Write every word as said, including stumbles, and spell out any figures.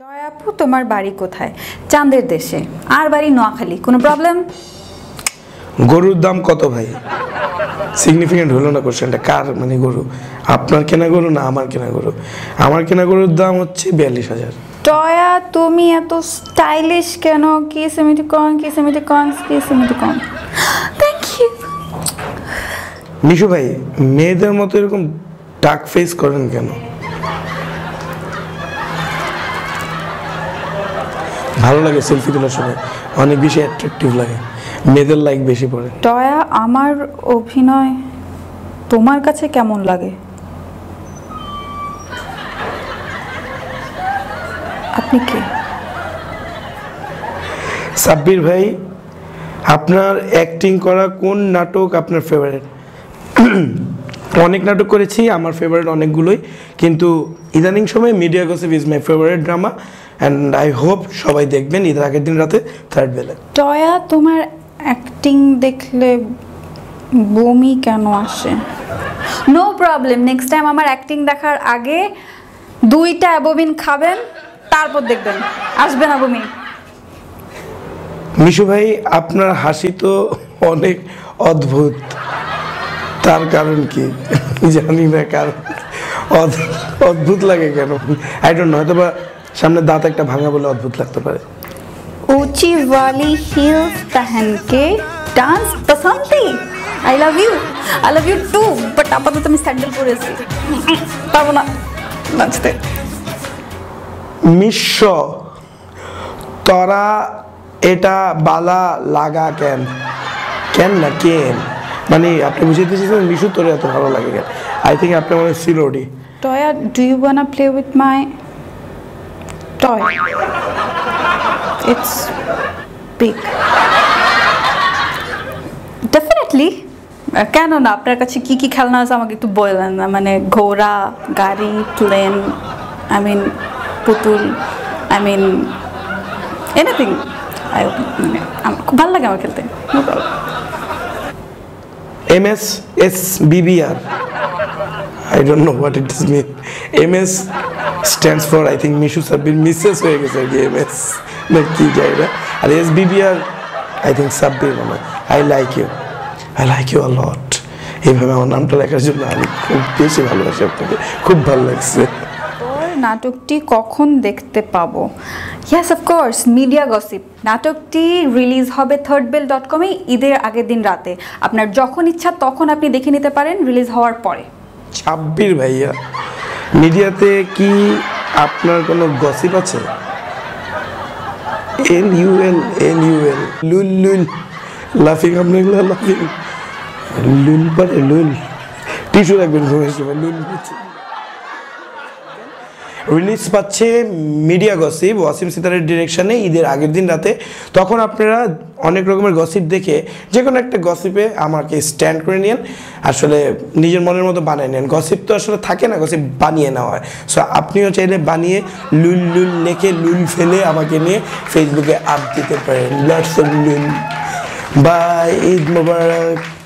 Toy আপু তোমার বাড়ি কোথায়? চাঁদের দেশে। আর বাড়ি নোয়াখালী। কোনো প্রবলেম? গরুর দাম কত ভাই? সিগনিফিকেন্ট হলো না কোশ্চেনটা। কার মানে গরু? আপনার কেনা গরু না আমার কেনা গরু? আমার কেনা গরুর দাম হচ্ছে বিয়াল্লিশ হাজার। টয়া তুমি এত স্টাইলিশ কেন? কি সেমিটি কন কি সেমিটি কন কি সেমিটি কন থ্যাংক ইউ। মিশু ভাই, মেয়েদের মতো এরকম ডাক ফেস করেন কেন? ভালো লাগে সেলফি তোলার সময়, অনেক বেশি অ্যাট্রাকটিভ লাগে, মেয়েদের লাইক বেশি পড়ে। টয়া, আমার অভিনয় তোমার কাছে কেমন লাগে? আপনি কে? সাব্বির ভাই, আপনার অ্যাক্টিং করা কোন নাটক আপনার ফেভারিট? অনেক নাটক করেছি, আমার ফেভারিট অনেকগুলোই, কিন্তু ইদানিং সময় media gossip is my favourite drama and I hope সবাই দেখবেন ঈদের আগের দিন রাতে থার্ড বেলা। টয়া, তোমার অ্যাক্টিং দেখলে বমি কেন আসে? নো প্রবলেম, নেক্সট টাইম আমার অ্যাক্টিং দেখার আগে দুইটা অ্যাবোমিন খাবেন, তারপর দেখবেন আসবে না বমি। মিশু ভাই, আপনার হাসি তো অনেক অদ্ভুত, তার কারণ কি জানি না, কারণ অদ্ভুত লাগে কেন আই ডোন্ট নো, হয়তো বা সামনে দাঁত একটা ভাঙা বলে অদ্ভুত লাগতে পারে। ऊंची वाली हील्स पहन के डांस पसंद थी। I love you, I love you too, but আপাতত আমি স্যান্ডেল পরেছি, পারবো না নাচতে। মিশ্র, তোরা এটা বালা লাগা কেন? কেন না কেন মানে আপনি বুঝাইতে চেয়েছেন মিশু তোর এত ভালো লাগে কেন? আই থিঙ্ক আপনি মনে সিলোডি। টয়া, do you wanna play with my toy? It's big. Definitely, কেন না? আপনার কাছে কি কি খেলনা আছে আমাকে একটু বললেন না, মানে ঘোড়া, গাড়ি, প্লেন, আই মিন পুতুল, আই মিন এনিথিং। আমার খুব ভালো লাগে আমার খেলতে। M S S BBR, I don't know what it does mean. M S stands for I think Mishu Sabbir misses হয়ে গেছে আর কি, M S না কি যায় না, আর S B B R I think Sabbir মনে হয়। I like you, I like you a lot। এইভাবে আমার নামটা লেখার জন্য আমি খুব বেশি ভালোবাসি আপনাকে, খুব ভালো লাগছে। তোর নাটকটি কখন দেখতে পাবো? ইয়েস অফকোর্স, মিডিয়া গসিপ নাটকটি রিলিজ হবে থার্ড বেল ডট কমে ঈদের আগের দিন রাতে। আপনার যখন ইচ্ছা তখন আপনি দেখে নিতে পারেন রিলিজ হওয়ার পরে। সাব্বির ভাইয়া, মিডিয়াতে কি আপনার কোনো গসিপ আছে? L U L L U L লুল লুল লাফিং, আপনার লাফিং লুল পারে লুল, টিস্যু রাখবেন ঘুমের সময় লুল। রিলিজ পাচ্ছে মিডিয়া গসিপ ওয়াসিম সিতারের ডিরেকশনে ঈদের আগের দিন রাতে। তখন আপনারা অনেক রকমের গসিপ দেখে যে কোনো একটা গসিপে আমাকে স্ট্যান্ড করে নিন, আসলে নিজের মনের মতো বানিয়ে নেন। গসিপ তো আসলে থাকে না, গসিপ বানিয়ে নেওয়া হয়। সো আপনিও চাইলে বানিয়ে লুল লুল লেখে লুল ফেলে আমাকে নিয়ে ফেসবুকে আপ দিতে পারেন। লটস অফ লুল। বাই, ঈদ মোবারক।